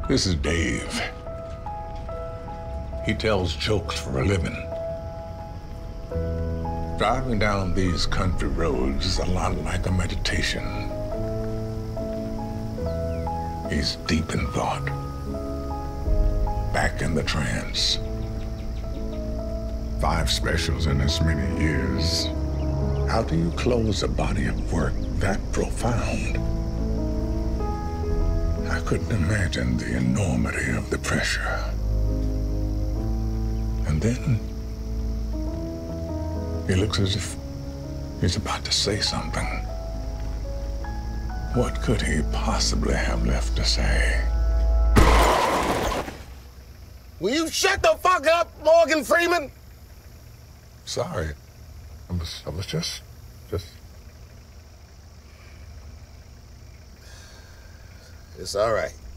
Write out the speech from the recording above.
This is Dave. He tells jokes for a living. Driving down these country roads is a lot like a meditation. He's deep in thought, back in the trance. 5 specials in as many years. How do you close a body of work that profound? I couldn't imagine the enormity of the pressure. And then he looks as if he's about to say something. What could he possibly have left to say? Will you shut the fuck up, Morgan Freeman? Sorry. I was just... It's all right.